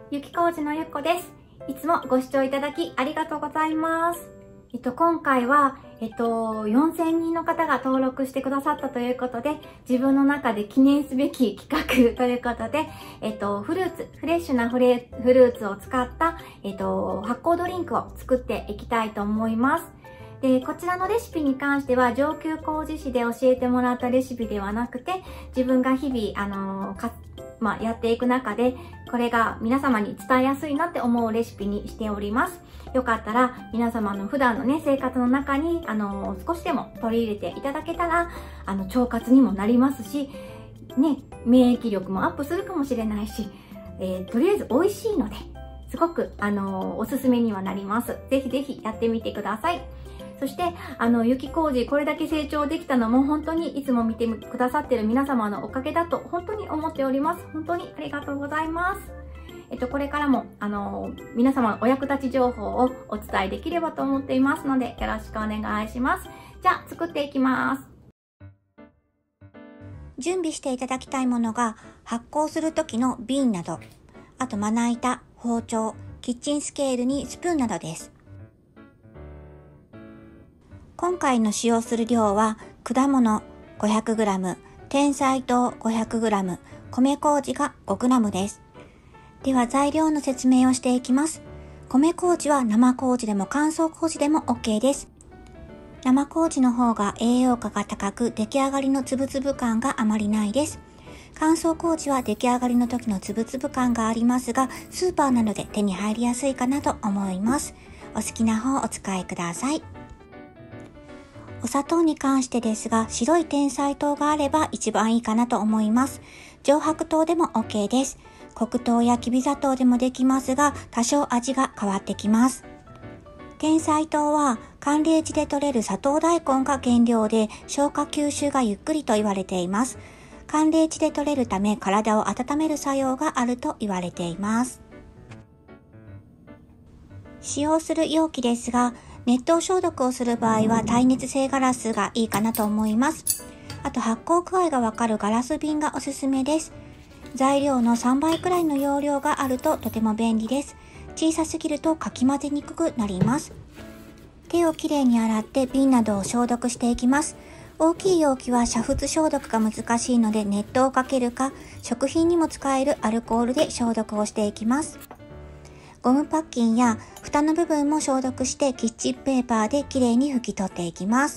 ゆきこうじのゆっこです。いつもご視聴いただきありがとうございます。今回は、4000人の方が登録してくださったということで、自分の中で記念すべき企画ということで、フレッシュなフルーツを使った、発酵ドリンクを作っていきたいと思います。で、こちらのレシピに関しては、上級麹師で教えてもらったレシピではなくて、自分が日々、やっていく中で、これが皆様に伝えやすいなって思うレシピにしております。よかったら、皆様の普段のね、生活の中に、少しでも取り入れていただけたら、腸活にもなりますし、ね、免疫力もアップするかもしれないし、とりあえず美味しいので、すごく、おすすめにはなります。ぜひぜひやってみてください。そして、ゆきこうじ、これだけ成長できたのも本当にいつも見てくださっている皆様のおかげだと本当に思っております。本当にありがとうございます。これからも、皆様のお役立ち情報をお伝えできればと思っていますので、よろしくお願いします。じゃあ、作っていきます。 準備していただきたいものが、発酵する時の瓶など、あとまな板、包丁、キッチンスケールにスプーンなどです。今回の使用する量は、果物 500g、甜菜糖 500g、米麹が 5g です。では材料の説明をしていきます。米麹は生麹でも乾燥麹でも OK です。生麹の方が栄養価が高く、出来上がりのつぶつぶ感があまりないです。乾燥麹は出来上がりの時のつぶつぶ感がありますが、スーパーなどで手に入りやすいかなと思います。お好きな方をお使いください。お砂糖に関してですが、白い甜菜糖があれば一番いいかなと思います。上白糖でも OK です。黒糖やきび砂糖でもできますが、多少味が変わってきます。甜菜糖は寒冷地で採れる砂糖大根が原料で、消化吸収がゆっくりと言われています。寒冷地で採れるため、体を温める作用があると言われています。使用する容器ですが、熱湯消毒をする場合は耐熱性ガラスがいいかなと思います。あと発酵具合がわかるガラス瓶がおすすめです。材料の3倍くらいの容量があるととても便利です。小さすぎるとかき混ぜにくくなります。手をきれいに洗って瓶などを消毒していきます。大きい容器は煮沸消毒が難しいので熱湯をかけるか、食品にも使えるアルコールで消毒をしていきます。ゴムパッキンや蓋の部分も消毒してキッチンペーパーできれいに拭き取っていきます。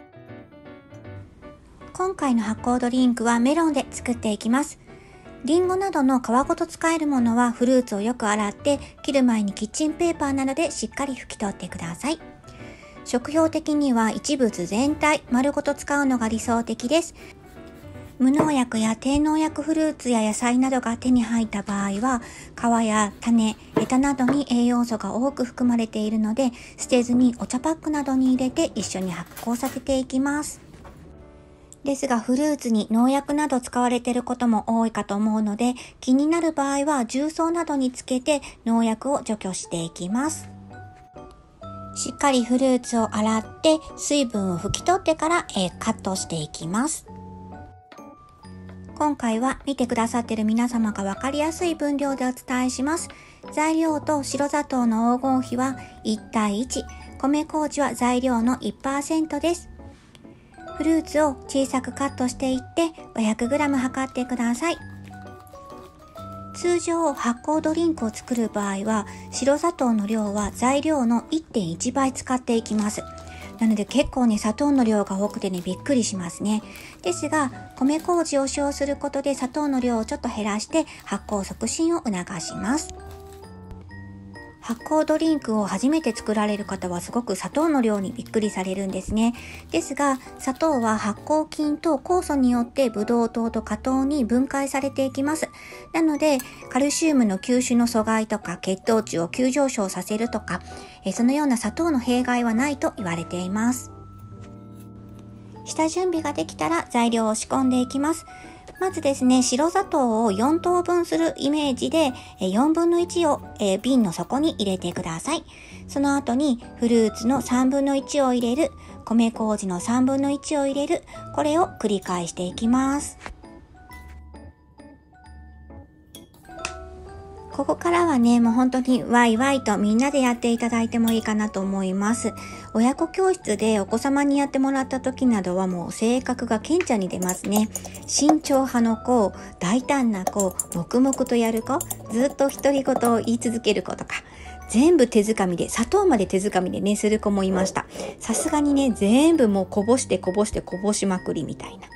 今回の発酵ドリンクはメロンで作っていきます。リンゴなどの皮ごと使えるものはフルーツをよく洗って切る前にキッチンペーパーなどでしっかり拭き取ってください。食用的には一物全体丸ごと使うのが理想的です。無農薬や低農薬フルーツや野菜などが手に入った場合は、皮や種、ヘタなどに栄養素が多く含まれているので、捨てずにお茶パックなどに入れて一緒に発酵させていきます。ですがフルーツに農薬など使われていることも多いかと思うので、気になる場合は重曹などにつけて農薬を除去していきます。しっかりフルーツを洗って水分を拭き取ってからカットしていきます。今回は見てくださっている皆様が分かりやすい分量でお伝えします。材料と白砂糖の黄金比は1対1、米麹は材料の 1% です。フルーツを小さくカットしていって 500g 測ってください。通常発酵ドリンクを作る場合は白砂糖の量は材料の 1.1 倍使っていきます。なので結構ね、砂糖の量が多くてね、びっくりしますね。ですが、米麹を使用することで砂糖の量をちょっと減らして発酵促進を促します。発酵ドリンクを初めて作られる方はすごく砂糖の量にびっくりされるんですね。ですが、砂糖は発酵菌と酵素によってブドウ糖と果糖に分解されていきます。なので、カルシウムの吸収の阻害とか血糖値を急上昇させるとか、そのような砂糖の弊害はないと言われています。下準備ができたら材料を仕込んでいきます。まずですね、白砂糖を4等分するイメージで4分の1を瓶の底に入れてください。その後にフルーツの3分の1を入れる、米麹の3分の1を入れる、これを繰り返していきます。 ここからはね、もう本当にワイワイとみんなでやっていただいてもいいかなと思います。親子教室でお子様にやってもらった時などはもう性格が顕著に出ますね。慎重派の子、大胆な子、黙々とやる子、ずっと独り言を言い続ける子とか、全部手づかみで、砂糖まで手づかみでね、する子もいました。さすがにね、全部もうこぼしまくりみたいな。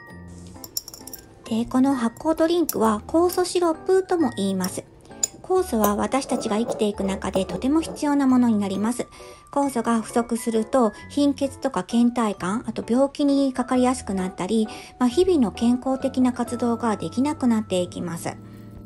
で、この発酵ドリンクは酵素シロップとも言います。酵素は私たちが生きていく中でとても必要なものになります。酵素が不足すると貧血とか倦怠感、あと病気にかかりやすくなったり、日々の健康的な活動ができなくなっていきます。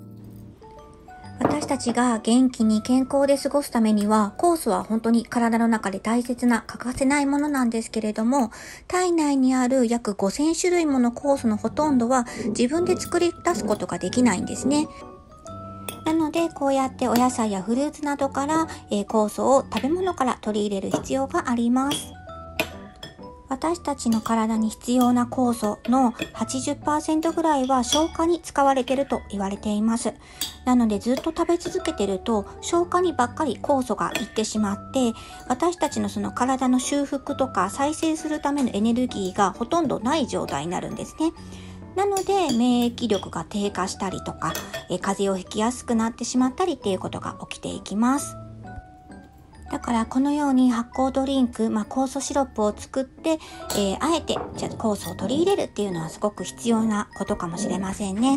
私たちが元気に健康で過ごすためには、酵素は本当に体の中で大切な欠かせないものなんですけれども、体内にある約5000種類もの酵素のほとんどは自分で作り出すことができないんですね。なのでこうやってお野菜やフルーツなどから酵素を食べ物から取り入れる必要があります。私たちの体に必要な酵素の 80% ぐらいは消化に使われていると言われています。なのでずっと食べ続けてると消化にばっかり酵素がいってしまって、私たちのその体の修復とか再生するためのエネルギーがほとんどない状態になるんですね。なので免疫力が低下したりとか、風邪をひきやすくなってしまったりっていうことが起きていきます。だからこのように発酵ドリンク、酵素シロップを作って、あえて酵素を取り入れるっていうのはすごく必要なことかもしれませんね。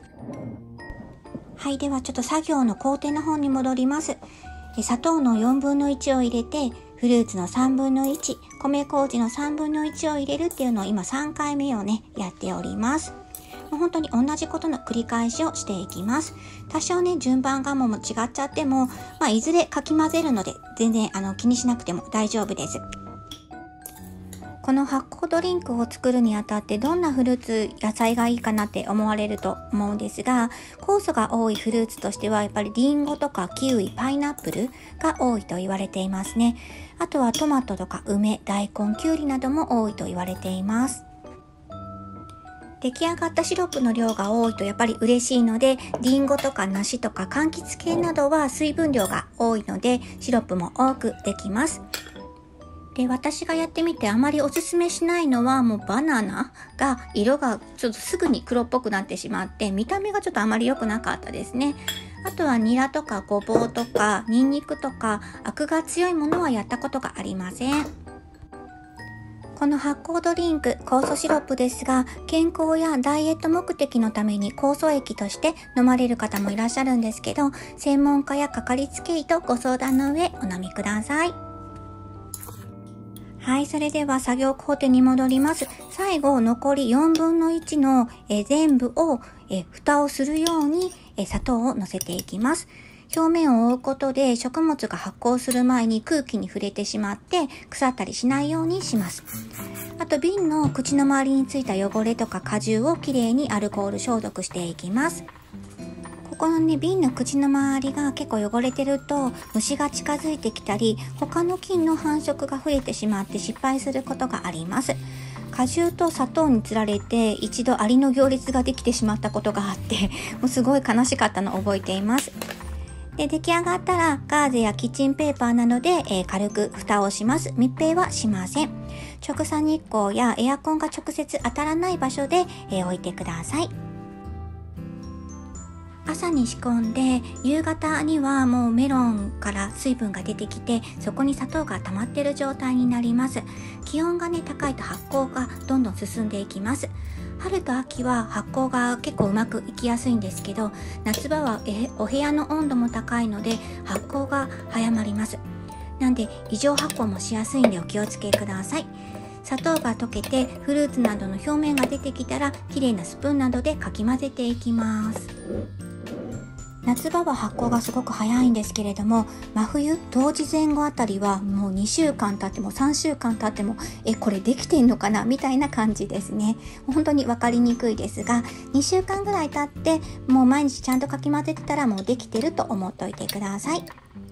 はい、ではちょっと作業の工程の方に戻ります。砂糖の4分の1を入れて、フルーツの3分の1、米麹の3分の1を入れるっていうのを今3回目をね、やっております。もう本当に同じことの繰り返しをしていきます。多少ね、順番がもう違っちゃっても、いずれかき混ぜるので、全然気にしなくても大丈夫です。この発酵ドリンクを作るにあたってどんなフルーツ、野菜がいいかなって思われると思うんですが、酵素が多いフルーツとしてはやっぱりリンゴとかキウイ、パイナップルが多いと言われていますね。あとはトマトとか梅、大根、キュウリなども多いと言われています。出来上がったシロップの量が多いとやっぱり嬉しいので、リンゴとか梨とか柑橘系などは水分量が多いのでシロップも多くできます。で、私がやってみてあまりおすすめしないのは、もうバナナが色がちょっとすぐに黒っぽくなってしまって見た目がちょっとあまり良くなかったですね。あとはニラとかごぼうとかニンニクとかアクが強いものはやったことがありません。この発酵ドリンク、酵素シロップですが、健康やダイエット目的のために酵素液として飲まれる方もいらっしゃるんですけど、専門家やかかりつけ医とご相談の上お飲みください。はい、それでは作業工程に戻ります。最後、残り4分の1の全部を蓋をするように砂糖を乗せていきます。表面を覆うことで食物が発酵する前に空気に触れてしまって腐ったりしないようにします。あと瓶の口の周りについた汚れとか果汁をきれいにアルコール消毒していきます。ここのね、瓶の口の周りが結構汚れてると虫が近づいてきたり、他の菌の繁殖が増えてしまって失敗することがあります。果汁と砂糖につられて一度アリの行列ができてしまったことがあって、もうすごい悲しかったのを覚えています。で、出来上がったらガーゼやキッチンペーパーなどで、軽く蓋をします。密閉はしません。直射日光やエアコンが直接当たらない場所で、置いてください。朝に仕込んで夕方にはもうメロンから水分が出てきて、そこに砂糖が溜まっている状態になります。気温がね、高いと発酵がどんどん進んでいきます。春と秋は発酵が結構うまくいきやすいんですけど、夏場はお部屋の温度も高いので発酵が早まります。なんで異常発酵もしやすいんでお気をつけください。砂糖が溶けてフルーツなどの表面が出てきたら、きれいなスプーンなどでかき混ぜていきます。夏場は発酵がすごく早いんですけれども、真冬、冬至前後あたりはもう2週間経っても3週間経っても、これできてんのかなみたいな感じですね。本当に分かりにくいですが、2週間ぐらい経ってもう毎日ちゃんとかき混ぜてたらもうできてると思っておいてください。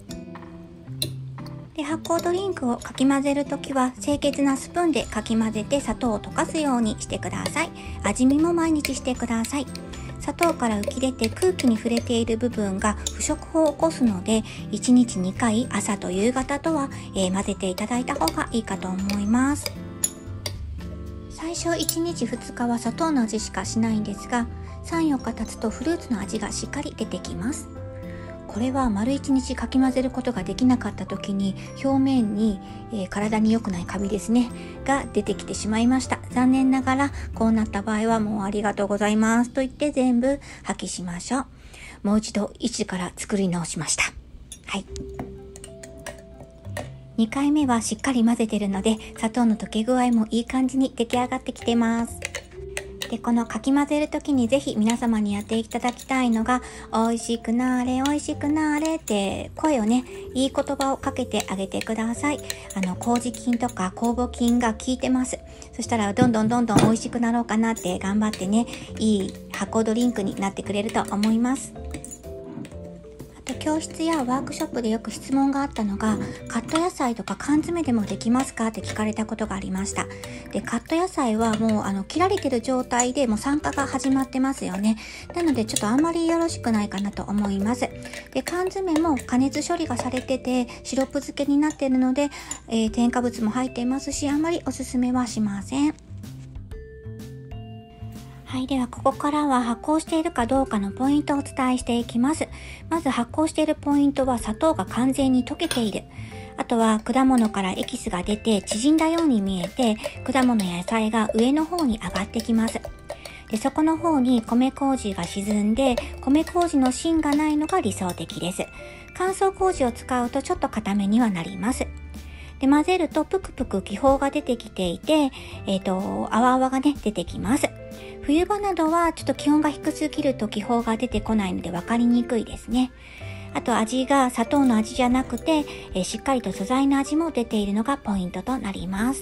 で、発酵ドリンクをかき混ぜるときは清潔なスプーンでかき混ぜて砂糖を溶かすようにしてください。味見も毎日してください。 砂糖から浮き出て空気に触れている部分が不織布を起こすので、1日2回朝と夕方とは、混ぜていただいた方がいいかと思います。最初1日2日は砂糖の味しかしないんですが、3、4日経つとフルーツの味がしっかり出てきます。これは丸1日かき混ぜることができなかった時に表面に、体に良くないカビですねが出てきてしまいました。残念ながらこうなった場合はもうありがとうございますと言って全部破棄しましょう。もう一度一から作り直しました。はい。2回目はしっかり混ぜてるので砂糖の溶け具合もいい感じに出来上がってきてます。で、このかき混ぜるときにぜひ皆様にやっていただきたいのが、美味しくなーれ、美味しくなーれって声をね、いい言葉をかけてあげてください。麹菌とか酵母菌が効いてます。そしたらどんどん美味しくなろうかなって頑張ってね、いい発酵ドリンクになってくれると思います。教室やワークショップでよく質問があったのが、カット野菜とか缶詰でもできますかって聞かれたことがありました。で、カット野菜はもう切られてる状態でもう酸化が始まってますよね。なのでちょっとあんまりよろしくないかなと思います。で、缶詰も加熱処理がされててシロップ漬けになっているので、添加物も入っていますし、あんまりおすすめはしません。はい。では、ここからは発酵しているかどうかのポイントをお伝えしていきます。まず発酵しているポイントは砂糖が完全に溶けている。あとは果物からエキスが出て縮んだように見えて、果物や野菜が上の方に上がってきます。で、そこの方に米麹が沈んで、米麹の芯がないのが理想的です。乾燥麹を使うとちょっと固めにはなります。で、混ぜるとぷくぷく気泡が出てきていて、泡々がね、出てきます。冬場などはちょっと気温が低すぎると気泡が出てこないので分かりにくいですね。あと味が砂糖の味じゃなくて、しっかりと素材の味も出ているのがポイントとなります。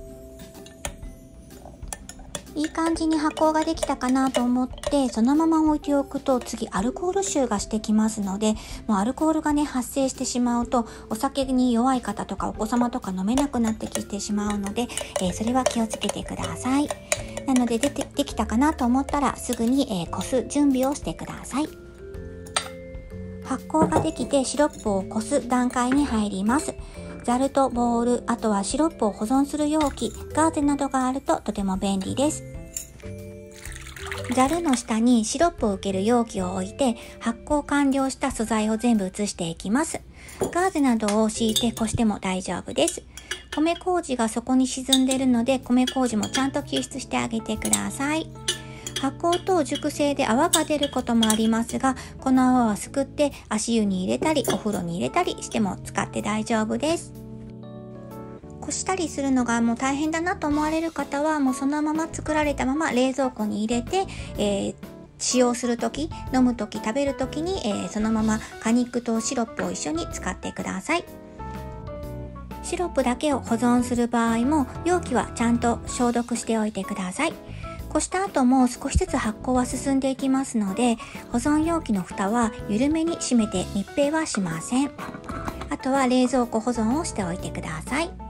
いい感じに発酵ができたかなと思ってそのまま置いておくと、次アルコール臭がしてきますので、もうアルコールがね発生してしまうとお酒に弱い方とかお子様とか飲めなくなってきてしまうので、それは気をつけてください。なのでできたかなと思ったらすぐに、こす準備をしてください。発酵ができてシロップをこす段階に入ります。ザルとボウル、あとはシロップを保存する容器、ガーゼなどがあるととても便利です。ザルの下にシロップを受ける容器を置いて発酵完了した素材を全部移していきます。ガーゼなどを敷いてこしても大丈夫です。米麹がそこに沈んでいるので米麹もちゃんと救出してあげてください。発酵と熟成で泡が出ることもありますが、この泡はすくって足湯に入れたりお風呂に入れたりしても使って大丈夫です。こしたりするのがもう大変だなと思われる方はもうそのまま作られたまま冷蔵庫に入れて、使用するとき、飲むとき、食べるときに、そのまま果肉とシロップを一緒に使ってください。シロップだけを保存する場合も容器はちゃんと消毒しておいてください。こした後も少しずつ発酵は進んでいきますので、保存容器の蓋は緩めに閉めて密閉はしません。あとは冷蔵庫保存をしておいてください。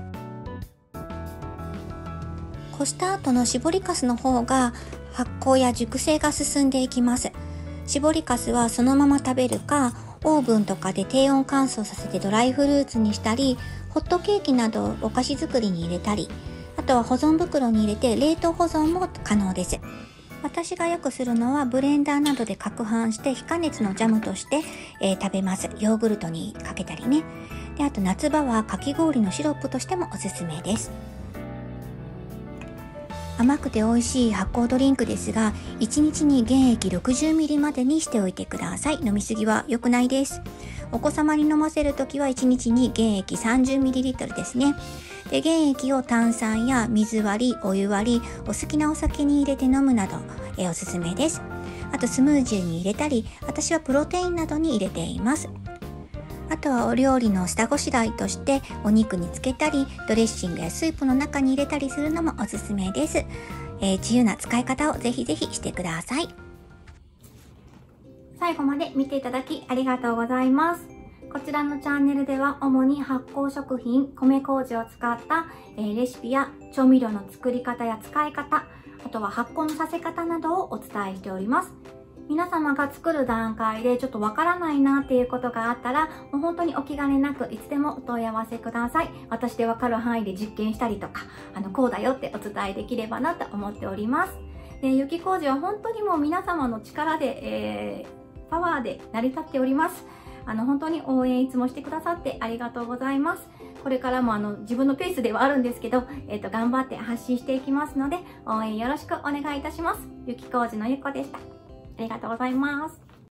こした後の搾りかすの方が発酵や熟成が進んでいきます。搾りかすはそのまま食べるか、オーブンとかで低温乾燥させてドライフルーツにしたり、ホットケーキなどお菓子作りに入れたり、あとは保存袋に入れて冷凍保存も可能です。私がよくするのはブレンダーなどで攪拌して非加熱のジャムとして、食べます。ヨーグルトにかけたりね。で、あと夏場はかき氷のシロップとしてもおすすめです。甘くて美味しい発酵ドリンクですが、1日に原液 60ml までにしておいてください。飲みすぎは良くないです。お子様に飲ませるときは1日に原液 30ml ですね。で、原液を炭酸や水割り、お湯割り、お好きなお酒に入れて飲むなど、おすすめです。あとスムージーに入れたり、私はプロテインなどに入れています。あとはお料理の下ごしらえとしてお肉につけたり、ドレッシングやスープの中に入れたりするのもおすすめです。自由な使い方をぜひぜひしてください。 最後まで見ていただきありがとうございます。こちらのチャンネルでは主に発酵食品、米麹を使ったレシピや調味料の作り方や使い方、 あとは発酵のさせ方などをお伝えしております。皆様が作る段階でちょっとわからないなっていうことがあったら、もう本当にお気兼ねなくいつでもお問い合わせください。私でわかる範囲で実験したりとか、こうだよってお伝えできればなと思っております。で、雪麹は本当にもう皆様の力で、パワーで成り立っております。本当に応援いつもしてくださってありがとうございます。これからも自分のペースではあるんですけど、頑張って発信していきますので、応援よろしくお願いいたします。雪麹のゆっこでした。ありがとうございます。